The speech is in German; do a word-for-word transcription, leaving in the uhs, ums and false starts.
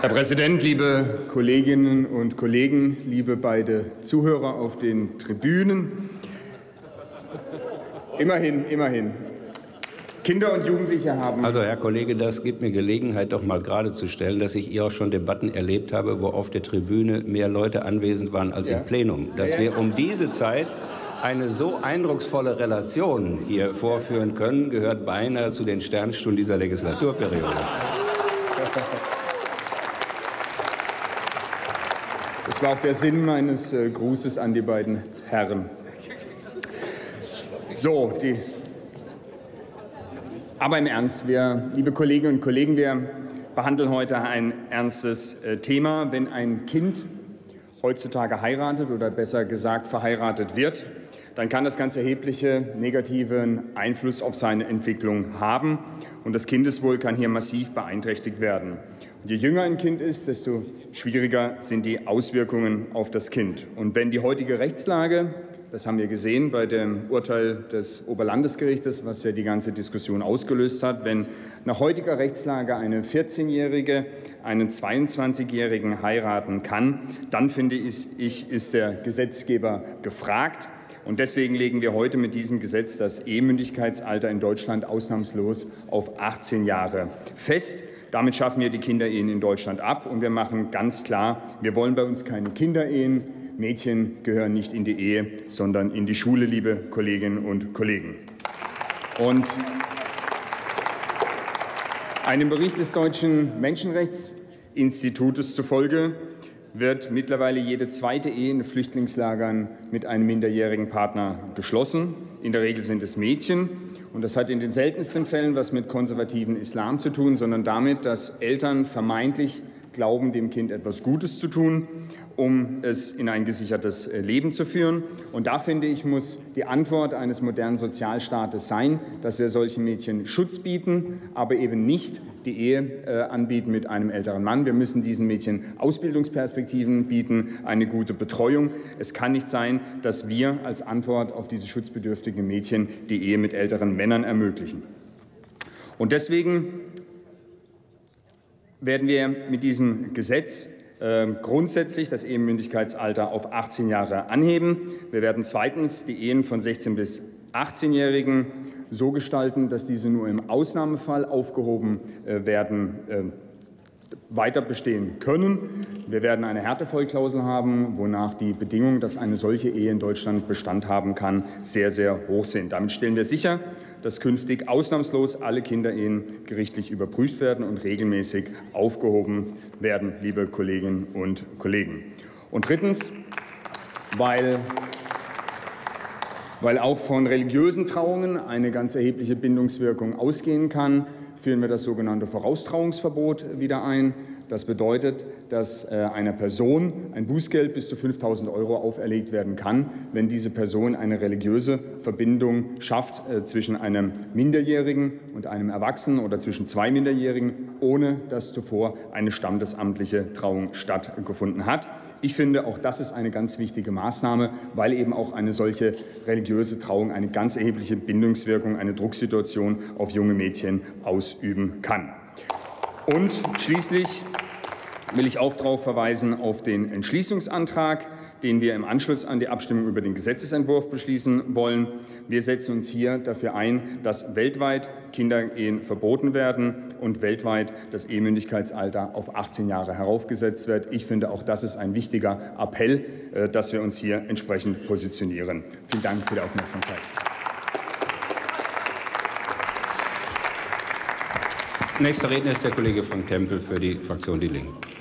Herr Präsident, liebe Kolleginnen und Kollegen, liebe beide Zuhörer auf den Tribünen! Immerhin, immerhin. Kinder und Jugendliche haben... Also, Herr Kollege, das gibt mir Gelegenheit, doch mal geradezustellen, dass ich hier auch schon Debatten erlebt habe, wo auf der Tribüne mehr Leute anwesend waren als ja. im Plenum. Dass ja, ja. wir um diese Zeit eine so eindrucksvolle Relation hier vorführen können, gehört beinahe zu den Sternstunden dieser Legislaturperiode. Das war auch der Sinn meines äh, Grußes an die beiden Herren. So, die... Aber im Ernst, wir, liebe Kolleginnen und Kollegen, wir behandeln heute ein ernstes äh, Thema. Wenn ein Kind heutzutage heiratet oder besser gesagt verheiratet wird, dann kann das ganz erhebliche negativen Einfluss auf seine Entwicklung haben. Und das Kindeswohl kann hier massiv beeinträchtigt werden. Und je jünger ein Kind ist, desto schwieriger sind die Auswirkungen auf das Kind. Und wenn die heutige Rechtslage, das haben wir gesehen bei dem Urteil des Oberlandesgerichtes, was ja die ganze Diskussion ausgelöst hat, wenn nach heutiger Rechtslage eine vierzehnjährige einen zweiundzwanzigjährigen heiraten kann, dann finde ich, ist der Gesetzgeber gefragt. Und deswegen legen wir heute mit diesem Gesetz das Ehemündigkeitsalter in Deutschland ausnahmslos auf achtzehn Jahre fest. Damit schaffen wir die Kinderehen in Deutschland ab. Und wir machen ganz klar, wir wollen bei uns keine Kinderehen. Mädchen gehören nicht in die Ehe, sondern in die Schule, liebe Kolleginnen und Kollegen. Und einem Bericht des Deutschen Menschenrechtsinstitutes zufolge wird mittlerweile jede zweite Ehe in Flüchtlingslagern mit einem minderjährigen Partner geschlossen. In der Regel sind es Mädchen. Und das hat in den seltensten Fällen was mit konservativen Islam zu tun, sondern damit, dass Eltern vermeintlich glauben, dem Kind etwas Gutes zu tun, um es in ein gesichertes Leben zu führen. Und da, finde ich, muss die Antwort eines modernen Sozialstaates sein, dass wir solchen Mädchen Schutz bieten, aber eben nicht die Ehe äh, anbieten mit einem älteren Mann. Wir müssen diesen Mädchen Ausbildungsperspektiven bieten, eine gute Betreuung. Es kann nicht sein, dass wir als Antwort auf diese schutzbedürftigen Mädchen die Ehe mit älteren Männern ermöglichen. Und deswegen werden wir mit diesem Gesetz äh, grundsätzlich das Ehemündigkeitsalter auf achtzehn Jahre anheben. Wir werden zweitens die Ehen von sechzehn- bis achtzehnjährigen so gestalten, dass diese nur im Ausnahmefall aufgehoben äh, werden, äh, weiter bestehen können. Wir werden eine Härtefallklausel haben, wonach die Bedingungen, dass eine solche Ehe in Deutschland Bestand haben kann, sehr, sehr hoch sind. Damit stellen wir sicher, dass künftig ausnahmslos alle Kinderehen gerichtlich überprüft werden und regelmäßig aufgehoben werden, liebe Kolleginnen und Kollegen. Und drittens, weil, weil auch von religiösen Trauungen eine ganz erhebliche Bindungswirkung ausgehen kann, führen wir das sogenannte Voraustrauungsverbot wieder ein. Das bedeutet, dass äh, einer Person ein Bußgeld bis zu fünftausend Euro auferlegt werden kann, wenn diese Person eine religiöse Verbindung schafft äh, zwischen einem Minderjährigen und einem Erwachsenen oder zwischen zwei Minderjährigen, ohne dass zuvor eine standesamtliche Trauung stattgefunden hat. Ich finde, auch das ist eine ganz wichtige Maßnahme, weil eben auch eine solche religiöse Trauung eine ganz erhebliche Bindungswirkung, eine Drucksituation auf junge Mädchen ausüben kann. Und schließlich will ich auch darauf verweisen auf den Entschließungsantrag, den wir im Anschluss an die Abstimmung über den Gesetzesentwurf beschließen wollen. Wir setzen uns hier dafür ein, dass weltweit Kinderehen verboten werden und weltweit das Ehemündigkeitsalter auf achtzehn Jahre heraufgesetzt wird. Ich finde, auch das ist ein wichtiger Appell, dass wir uns hier entsprechend positionieren. Vielen Dank für die Aufmerksamkeit. Nächster Redner ist der Kollege Frank Tempel für die Fraktion Die Linken.